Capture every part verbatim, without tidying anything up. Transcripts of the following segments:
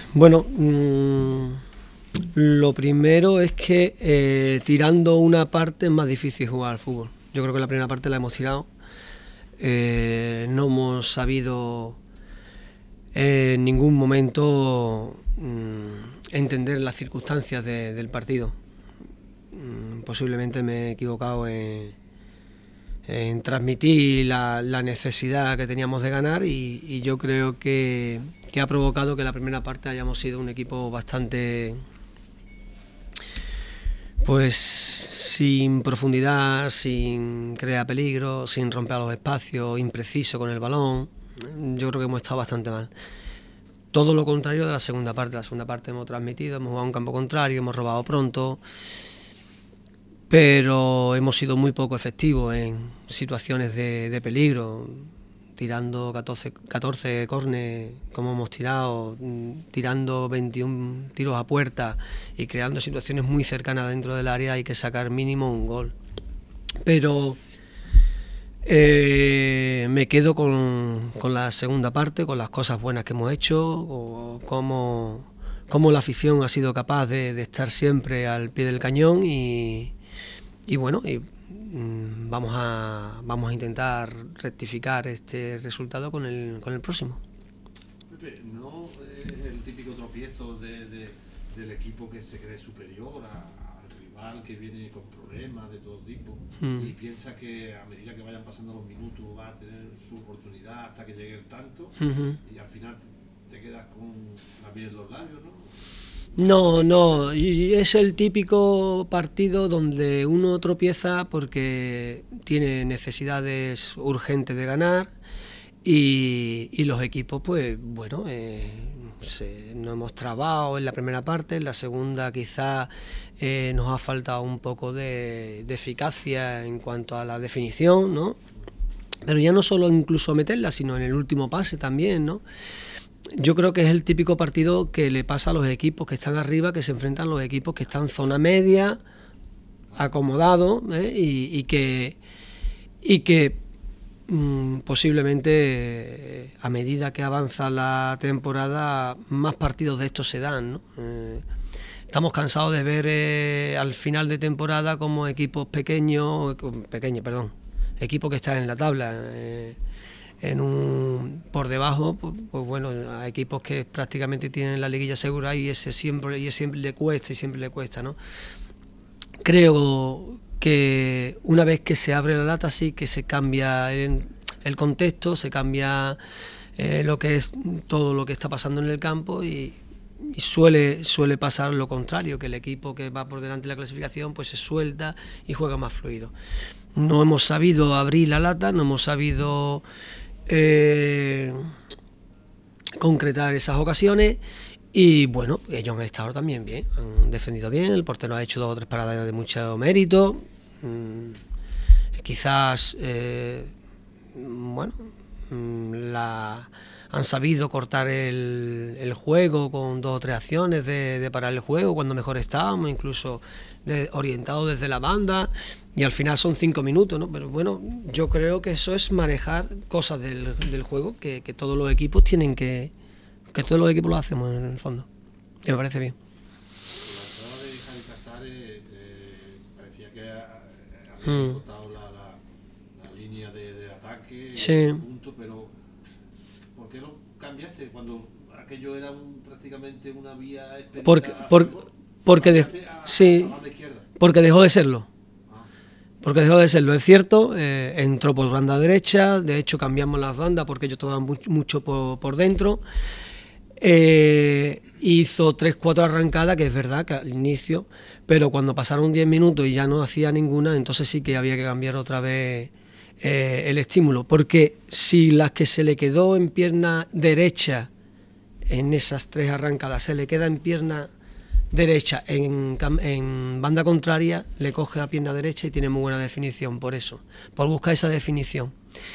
Bueno, mmm, lo primero es que eh, tirando una parte es más difícil jugar al fútbol. Yo creo que la primera parte la hemos tirado. Eh, no hemos sabido eh, en ningún momento mmm, entender las circunstancias de, del partido. Mm, posiblemente me he equivocado en, en transmitir la, la necesidad que teníamos de ganar y, y yo creo que, que ha provocado que la primera parte hayamos sido un equipo bastante, pues sin profundidad, sin crear peligro, sin romper los espacios, impreciso con el balón. Yo creo que hemos estado bastante mal. Todo lo contrario de la segunda parte. La segunda parte hemos transmitido, hemos jugado a un campo contrario, hemos robado pronto, pero hemos sido muy poco efectivos en situaciones de, de peligro, tirando catorce, catorce córner como hemos tirado, tirando veintiún tiros a puerta y creando situaciones muy cercanas dentro del área. Hay que sacar mínimo un gol. Pero eh, me quedo con, con la segunda parte, con las cosas buenas que hemos hecho, o cómo, cómo la afición ha sido capaz de, de estar siempre al pie del cañón y Y bueno, y, mmm, vamos a vamos a intentar rectificar este resultado con el con el próximo. Pepe, ¿no es el típico tropiezo de, de, del equipo que se cree superior a, al rival que viene con problemas de todo tipo mm. y piensa que a medida que vayan pasando los minutos va a tener su oportunidad hasta que llegue el tanto uh-huh. y al final te quedas con la piel en los labios, ¿no? No, no, y es el típico partido donde uno tropieza porque tiene necesidades urgentes de ganar y, y los equipos, pues bueno, eh, se, nos hemos trabado en la primera parte, en la segunda quizá eh, nos ha faltado un poco de, de eficacia en cuanto a la definición, ¿no? Pero ya no solo incluso meterla, sino en el último pase también, ¿no? Yo creo que es el típico partido que le pasa a los equipos que están arriba, que se enfrentan a los equipos que están en zona media, acomodados, ¿eh? y, y que, y que mmm, posiblemente eh, a medida que avanza la temporada más partidos de estos se dan, ¿no? Eh, estamos cansados de ver eh, al final de temporada como equipos pequeños, pequeños, perdón, equipos que están en la tabla. Eh, en un por debajo, pues, pues bueno, a equipos que prácticamente tienen la liguilla segura y ese siempre y ese siempre le cuesta y siempre le cuesta, ¿no? Creo que una vez que se abre la lata sí que se cambia el, el contexto, se cambia eh, lo que es todo lo que está pasando en el campo y, y suele suele pasar lo contrario, que el equipo que va por delante de la clasificación pues se suelta y juega más fluido. No hemos sabido abrir la lata, no hemos sabido Eh, concretar esas ocasiones y bueno, ellos han estado también bien, han defendido bien, el portero ha hecho dos o tres paradas de mucho mérito, mm, quizás eh, bueno mm, la, han sabido cortar el, el juego con dos o tres acciones de, de parar el juego cuando mejor estábamos, incluso de, orientado desde la banda. Y al final son cinco minutos, ¿no? Pero bueno, yo creo que eso es manejar cosas del, del juego que, que todos los equipos tienen que... que todos los equipos lo hacemos en el fondo. Y me parece bien. La entrada de Javi Casares eh, parecía que había cortado mm. la, la, la línea de, de ataque, sí. punto, pero ¿por qué lo cambiaste cuando aquello era un, prácticamente una vía expedita? Porque, por, porque, de, a, sí, a la izquierda. Porque dejó de serlo. Porque dejó de serlo, es cierto, eh, entró por banda derecha, de hecho cambiamos las bandas porque ellos tomaban mucho, mucho por, por dentro, eh, hizo tres cuatro arrancadas, que es verdad que al inicio, pero cuando pasaron diez minutos y ya no hacía ninguna, entonces sí que había que cambiar otra vez eh, el estímulo, porque si las que se le quedó en pierna derecha, en esas tres arrancadas, se le queda en pierna derecha en, en banda contraria, le coge a pierna derecha y tiene muy buena definición por eso, por buscar esa definición.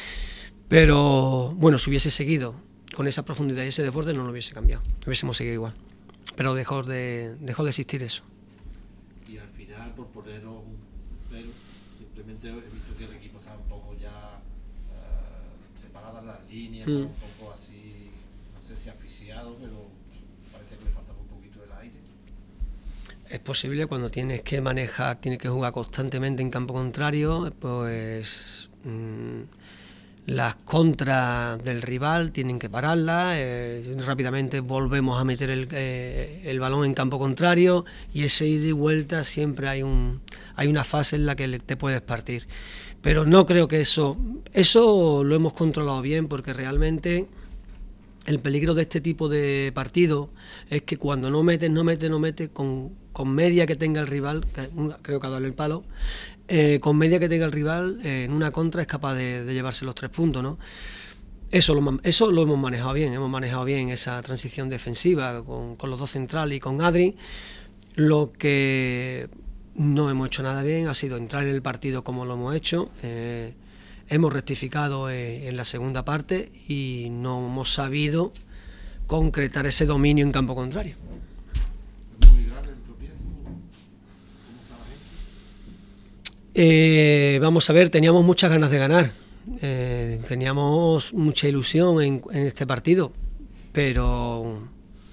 Pero bueno, si hubiese seguido con esa profundidad y ese desborde no lo hubiese cambiado, hubiésemos seguido igual, pero dejó de, dejó de existir eso. Y al final, por poneros un pero, simplemente he visto que el equipo estaba un poco ya uh, separadas las líneas, mm. un poco así, no sé si asfixiado, pero parece que le faltaba un poquito el aire. Es posible cuando tienes que manejar, tienes que jugar constantemente en campo contrario, pues mmm, las contras del rival tienen que pararlas, eh, rápidamente volvemos a meter el, eh, el balón en campo contrario y ese ida y vuelta siempre hay un hay una fase en la que te puedes partir. Pero no creo que eso, eso lo hemos controlado bien, porque realmente el peligro de este tipo de partidos es que cuando no metes, no metes, no metes, con, con media que tenga el rival, que creo que ha dado el palo, eh, con media que tenga el rival, eh, en una contra es capaz de, de llevarse los tres puntos, ¿no? Eso lo, eso lo hemos manejado bien, hemos manejado bien esa transición defensiva con, con los dos centrales y con Adri. Lo que no hemos hecho nada bien ha sido entrar en el partido como lo hemos hecho. Eh, hemos rectificado eh, en la segunda parte y no hemos sabido concretar ese dominio en campo contrario. ¿Muy grave el tropiezo? ¿Cómo está la gente? Eh, vamos a ver, teníamos muchas ganas de ganar, eh, teníamos mucha ilusión en, en este partido, pero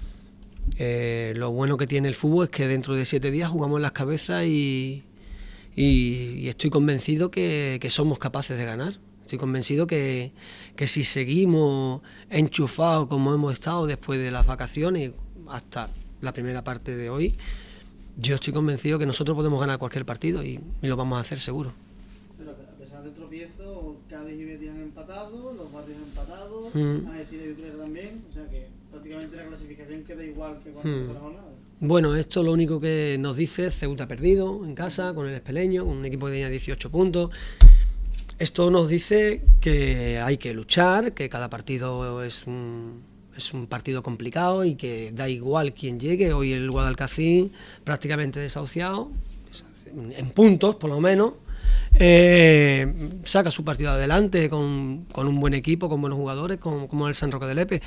eh, lo bueno que tiene el fútbol es que dentro de siete días jugamos las cabezas y, y, y estoy convencido que, que somos capaces de ganar. Estoy convencido que, que si seguimos enchufados como hemos estado después de las vacaciones hasta la primera parte de hoy, yo estoy convencido que nosotros podemos ganar cualquier partido y, y lo vamos a hacer seguro. Pero a pesar del tropiezo, Cádiz y Betis han empatado, los Barrios han empatado, Mm. Algeciras y Utrera también, o sea que prácticamente la clasificación queda igual que cuando Mm. empezó la jornada. Bueno, esto lo único que nos dice es Ceuta perdido en casa con el Espeleño, con un equipo que tenía dieciocho puntos. Esto nos dice que hay que luchar, que cada partido es un, es un partido complicado y que da igual quién llegue. Hoy el Guadalcacín prácticamente desahuciado, en puntos por lo menos, eh, saca su partido adelante con, con un buen equipo, con buenos jugadores, con, como el San Roque de Lepe.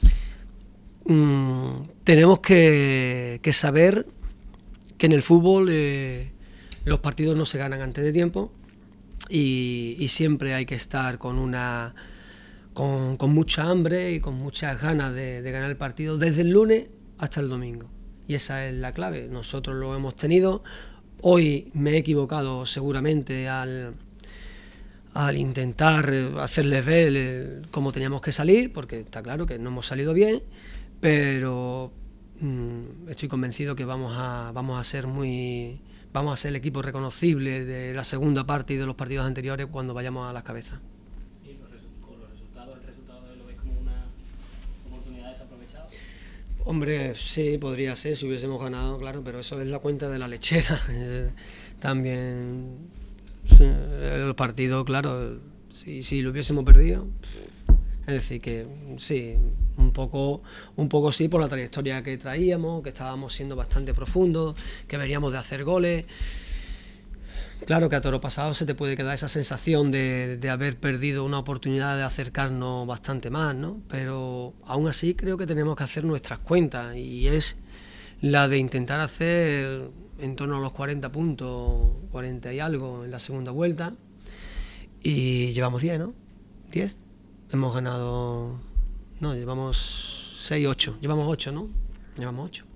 Mm, tenemos que, que saber que en el fútbol eh, los partidos no se ganan antes de tiempo. Y, y siempre hay que estar con una con, con mucha hambre y con muchas ganas de, de ganar el partido desde el lunes hasta el domingo, y esa es la clave. Nosotros lo hemos tenido. Hoy me he equivocado seguramente al, al intentar hacerles ver el, cómo teníamos que salir, porque está claro que no hemos salido bien, pero mmm, estoy convencido que vamos a, vamos a ser muy vamos a ser el equipo reconocible de la segunda parte y de los partidos anteriores cuando vayamos a las cabezas. ¿Y los resu- con los resultados, el resultado lo veis como una oportunidad desaprovechada? Hombre, sí, podría ser si hubiésemos ganado, claro, pero eso es la cuenta de la lechera. También sí, el partido, claro, si, si lo hubiésemos perdido, es decir que sí, un poco, un poco sí por la trayectoria que traíamos, que estábamos siendo bastante profundos, que veníamos de hacer goles. Claro que a toro pasado se te puede quedar esa sensación de, de haber perdido una oportunidad de acercarnos bastante más, ¿no? Pero aún así creo que tenemos que hacer nuestras cuentas, y es la de intentar hacer en torno a los cuarenta puntos, cuarenta y algo en la segunda vuelta, y llevamos diez, ¿no? diez. Hemos ganado, no, llevamos seis, ocho, llevamos ocho, ¿no? Llevamos ocho.